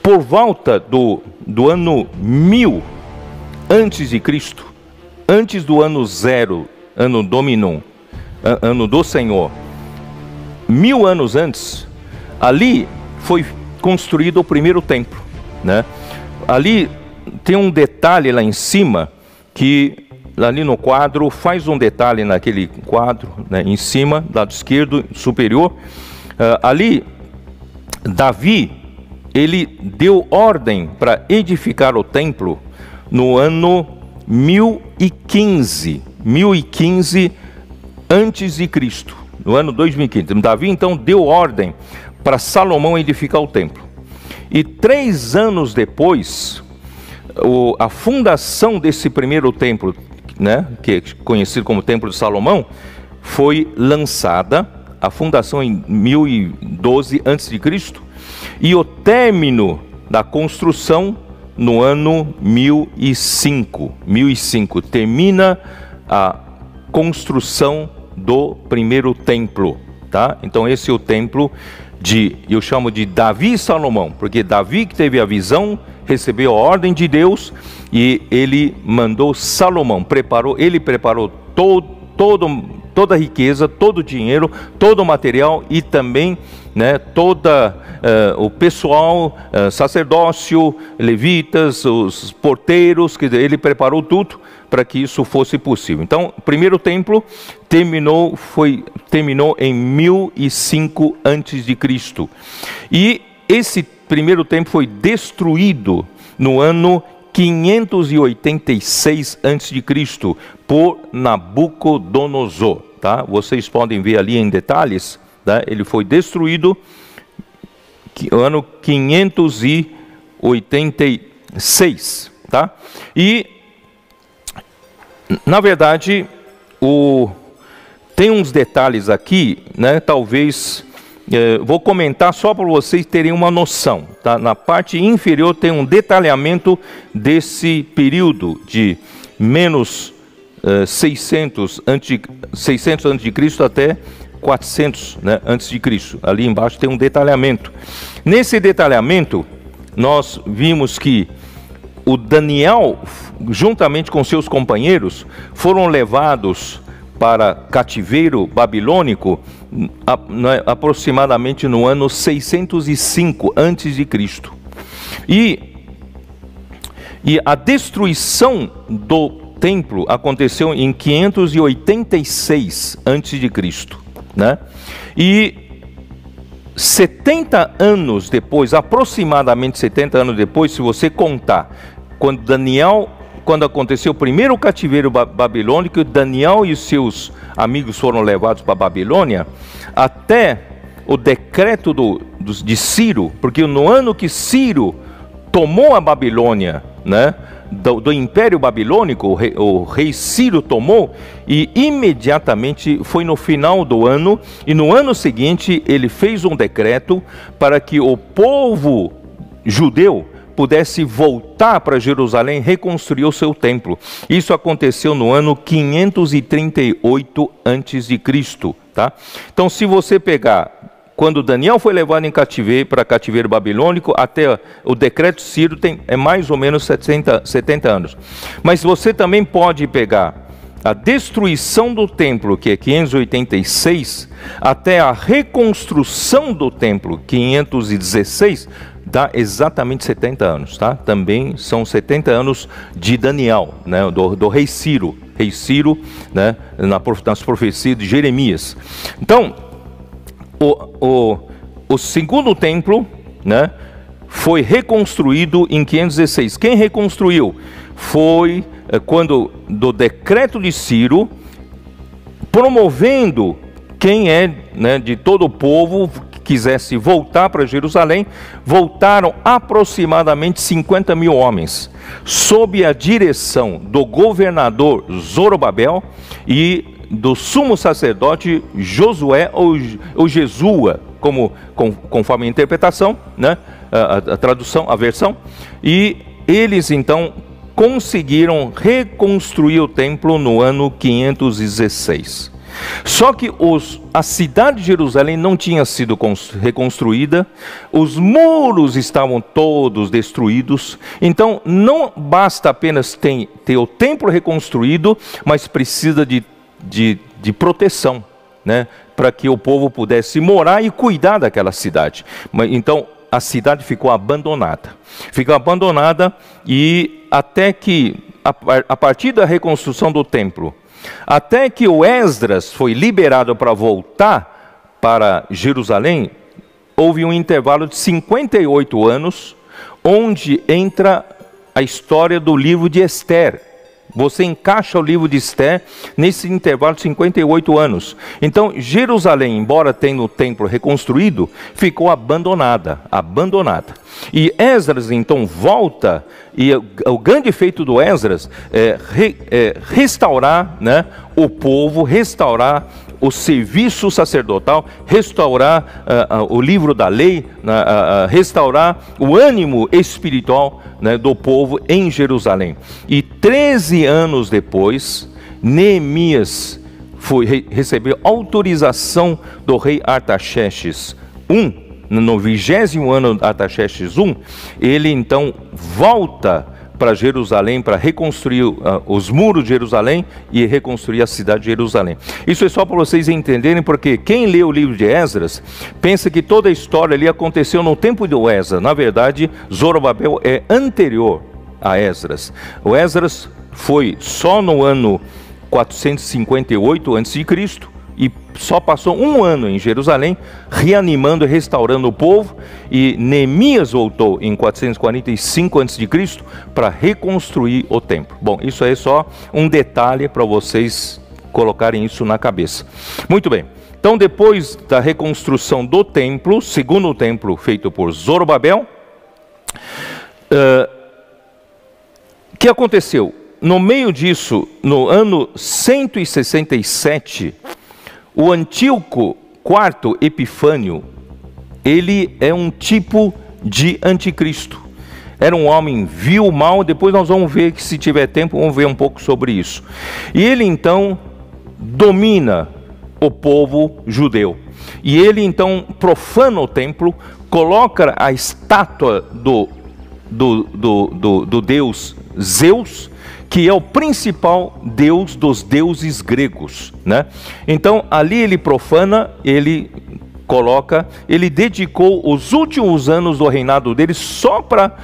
por volta do ano 1000 antes de Cristo, antes do ano 0, ano Dominum, ano do Senhor, 1000 anos antes, ali foi construído o primeiro templo, né? Ali tem um detalhe lá em cima, que ali no quadro, faz um detalhe naquele quadro, né, em cima, lado esquerdo, superior. Ali, Davi, ele deu ordem para edificar o templo no ano 1015 antes de Cristo, no ano 2015. Davi então deu ordem para Salomão edificar o templo. E 3 anos depois, a fundação desse primeiro templo, né, que é conhecido como Templo de Salomão, foi lançada, a fundação em 1012 a.C., e o término da construção no ano 1005. Termina a construção do primeiro templo, tá? Então esse é o templo eu chamo de Davi e Salomão, porque Davi que teve a visão, recebeu a ordem de Deus, e ele mandou Salomão, ele preparou toda a riqueza, todo o dinheiro, todo o material, e também, né, o pessoal, sacerdócio, levitas, os porteiros, quer dizer, ele preparou tudo para que isso fosse possível. Então, o primeiro templo terminou em 1005 a.C. E esse primeiro templo foi destruído no ano 586 a.C. por Nabucodonosor, tá? Vocês podem ver ali em detalhes, tá? Ele foi destruído no ano 586, tá? E na verdade tem uns detalhes aqui, né? Talvez vou comentar só para vocês terem uma noção, tá? Na parte inferior tem um detalhamento desse período de menos 600 a.C. até 400, né, antes de Cristo. Ali embaixo tem um detalhamento. Nesse detalhamento, nós vimos que o Daniel, juntamente com seus companheiros, foram levados para cativeiro babilônico aproximadamente no ano 605 a.C. E a destruição do templo aconteceu em 586 a.C., né? E 70 anos depois, aproximadamente 70 anos depois, se você contar, quando aconteceu o primeiro cativeiro babilônico, Daniel e seus amigos foram levados para a Babilônia, até o decreto de Ciro, porque no ano que Ciro tomou a Babilônia, né, do Império Babilônico, o rei Ciro tomou, e imediatamente foi no final do ano, e no ano seguinte ele fez um decreto para que o povo judeu pudesse voltar para Jerusalém, reconstruir o seu templo. Isso aconteceu no ano 538 a.C., tá? Então, se você pegar quando Daniel foi levado em cativeiro, para cativeiro babilônico, até o decreto Ciro é mais ou menos 70 anos. Mas você também pode pegar a destruição do templo, que é 586, até a reconstrução do templo, 516, dá exatamente 70 anos, tá? Também são 70 anos de Daniel, né? do rei Ciro, né? Nas profecias de Jeremias. Então, o segundo templo, né, foi reconstruído em 516. Quem reconstruiu? Foi quando, do decreto de Ciro, promovendo quem né, de todo o povo que quisesse voltar para Jerusalém. Voltaram aproximadamente 50 mil homens, sob a direção do governador Zorobabel e do sumo sacerdote Josué ou Jesua, conforme a interpretação, né, a tradução, a versão. E eles então conseguiram reconstruir o templo no ano 516. Só que a cidade de Jerusalém não tinha sido reconstruída, os muros estavam todos destruídos. Então não basta apenas ter o templo reconstruído, mas precisa de proteção, né? Para que o povo pudesse morar e cuidar daquela cidade. Então a cidade ficou abandonada. Ficou abandonada e até que, a partir da reconstrução do templo, até que o Esdras foi liberado para voltar para Jerusalém, houve um intervalo de 58 anos, onde entra a história do livro de Ester. Você encaixa o livro de Ester nesse intervalo de 58 anos. Então, Jerusalém, embora tenha o templo reconstruído, ficou abandonada. E Esdras, então, volta, e o grande feito do Esdras é restaurar, né, o povo, restaurar o serviço sacerdotal, restaurar o livro da lei, restaurar o ânimo espiritual, né, do povo em Jerusalém. E 13 anos depois, Neemias recebeu autorização do rei Artaxerxes I, no 20º ano de Artaxerxes I, ele então volta para Jerusalém, para reconstruir os muros de Jerusalém e reconstruir a cidade de Jerusalém. Isso é só para vocês entenderem, porque quem lê o livro de Esdras pensa que toda a história ali aconteceu no tempo de Esdras. Na verdade, Zorobabel é anterior a Esdras. O Esdras foi só no ano 458 a.C., e só passou um ano em Jerusalém, reanimando e restaurando o povo, e Neemias voltou em 445 a.C. para reconstruir o templo. Bom, isso aí é só um detalhe para vocês colocarem isso na cabeça. Muito bem, então depois da reconstrução do templo, segundo o templo feito por Zorobabel, o que aconteceu? No meio disso, no ano 167, o Antíoco IV Epifânio, ele é um tipo de anticristo. Era um homem vil, mau. Depois nós vamos ver, que se tiver tempo, vamos ver um pouco sobre isso. E ele então domina o povo judeu. E ele então profana o templo, coloca a estátua do deus Zeus, que é o principal deus dos deuses gregos, né? Então ali ele profana, ele dedicou os últimos anos do reinado dele só para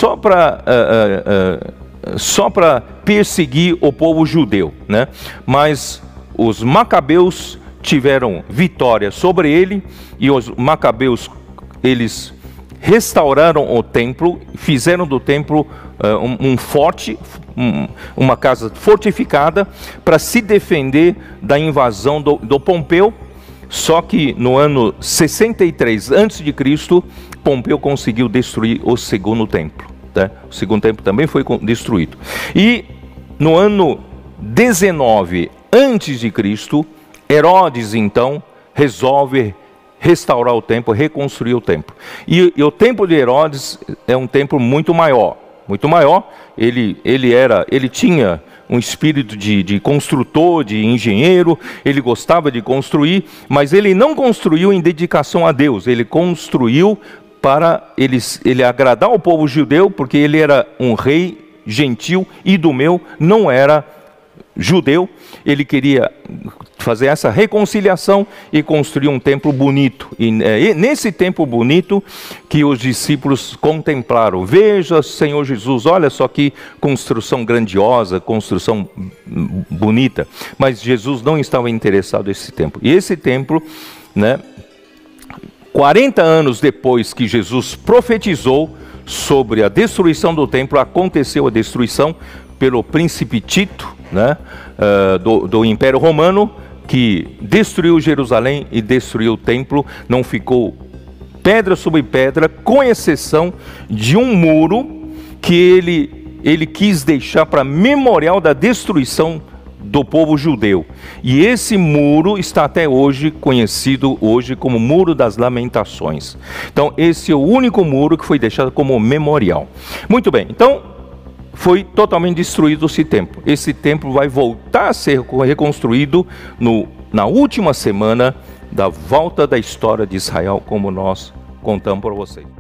perseguir o povo judeu, né? Mas os macabeus tiveram vitória sobre ele, e os macabeus, eles restauraram o templo, fizeram do templo um forte, uma casa fortificada, para se defender da invasão do Pompeu. Só que no ano 63 a.C., Pompeu conseguiu destruir o segundo templo, tá? O segundo templo também foi destruído. E no ano 19 a.C., Herodes então resolve restaurar o templo, reconstruir o templo. E o templo de Herodes é um templo muito maior. Ele tinha um espírito de construtor, de engenheiro. Ele gostava de construir, mas ele não construiu em dedicação a Deus. Ele construiu para ele agradar o povo judeu, porque ele era um rei gentil, Idumeu não era judeu. Ele queria fazer essa reconciliação e construir um templo bonito. E nesse templo bonito que os discípulos contemplaram. Veja, Senhor Jesus, olha só que construção grandiosa, construção bonita. Mas Jesus não estava interessado nesse templo. E esse templo, né, 40 anos depois que Jesus profetizou sobre a destruição do templo, aconteceu a destruição pelo príncipe Tito, né, do Império Romano, que destruiu Jerusalém e destruiu o templo. Não ficou pedra sobre pedra, com exceção de um muro que ele quis deixar para memorial da destruição do povo judeu. E esse muro está até hoje conhecido como Muro das Lamentações. Então esse é o único muro que foi deixado como memorial. Muito bem, então foi totalmente destruído esse templo. Esse templo vai voltar a ser reconstruído no na última semana da volta da história de Israel, como nós contamos para vocês.